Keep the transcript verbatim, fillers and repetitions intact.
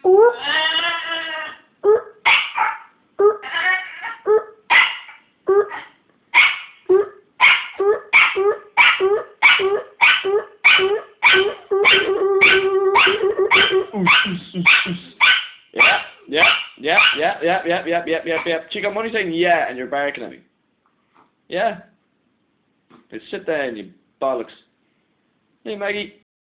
Yeah, yeah, yeah, yeah, yeah, yeah, yeah, yeah, yeah, yeah. Chico, I'm only saying yeah, and you're barking at me. Yeah. Just sit down, you bollocks. Hey, Maggie.